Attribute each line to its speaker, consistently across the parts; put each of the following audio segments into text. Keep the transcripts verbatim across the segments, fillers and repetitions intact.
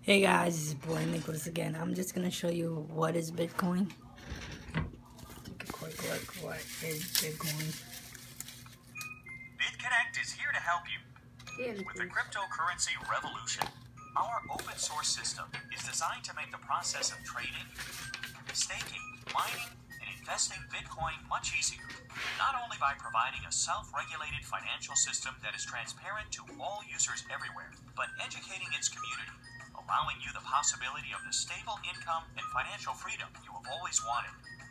Speaker 1: Hey guys, it's your boy Nicholas again. I'm just gonna show you what is Bitcoin. Take a quick look. What is Bitcoin?
Speaker 2: BitConnect is here to help you
Speaker 1: Yeah,
Speaker 2: with the cryptocurrency revolution. Our open source system is designed to make the process of trading, staking, mining, and investing Bitcoin much easier. Not only by providing a self-regulated financial system that is transparent to all users everywhere, but educating its community, allowing you the possibility of the stable income and financial freedom you have always wanted.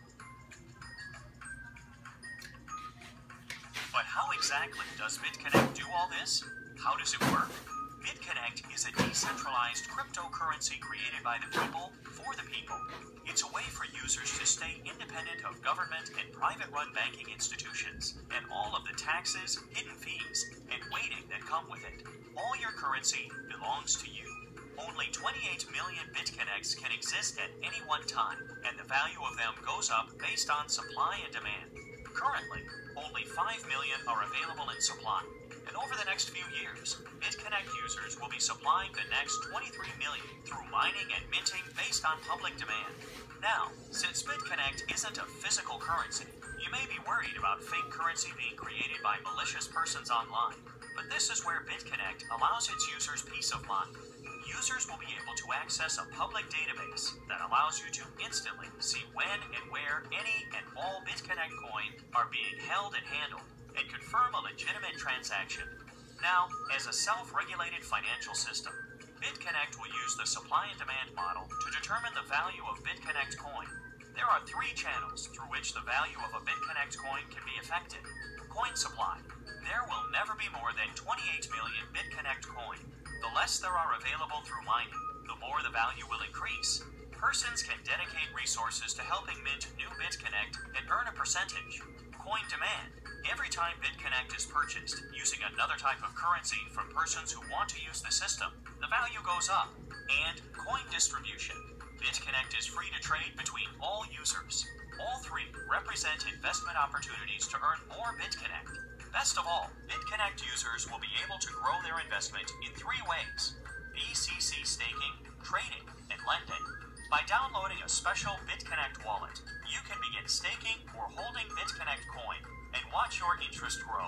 Speaker 2: But how exactly does BitConnect do all this? How does it work? BitConnect is a decentralized cryptocurrency created by the people for the people. It's a way for users to stay independent of government and private-run banking institutions and all of the taxes, hidden fees, and waiting that come with it. All your currency belongs to you. Only twenty-eight million BitConnects can exist at any one time, and the value of them goes up based on supply and demand. Currently, only five million are available in supply, and over the next few years, BitConnect users will be supplying the next twenty-three million through mining and minting based on public demand. Now, since BitConnect isn't a physical currency, you may be worried about fake currency being created by malicious persons online, but this is where BitConnect allows its users peace of mind. Users will be able to access a public database that allows you to instantly see when and where any and all BitConnect coin are being held and handled, and confirm a legitimate transaction. Now, as a self-regulated financial system, BitConnect will use the supply and demand model to determine the value of BitConnect coin. There are three channels through which the value of a BitConnect coin can be affected. Coin supply. There will never be more than twenty-eight million BitConnect coin. The less there are available through mining, the more the value will increase. Persons can dedicate resources to helping mint new BitConnect and earn a percentage. Coin demand. Every time BitConnect is purchased using another type of currency from persons who want to use the system, the value goes up. And coin distribution. BitConnect is free to trade between all users. All three represent investment opportunities to earn more BitConnect. Best of all, BitConnect users will be able to grow their investment in three ways: B C C staking, trading, and lending. By downloading a special BitConnect wallet, you can begin staking or holding BitConnect coin and watch your interest grow.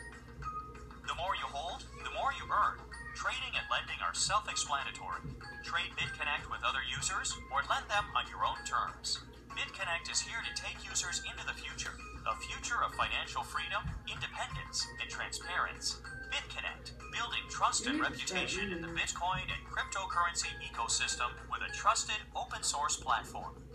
Speaker 2: The more you hold, the more you earn. Trading and lending are self-explanatory. Trade BitConnect with other users or lend them on your own terms. BitConnect is here to take users into the future, a future of financial freedom, independence, and transparency. BitConnect, building trust and reputation in the Bitcoin and cryptocurrency ecosystem with a trusted open source platform.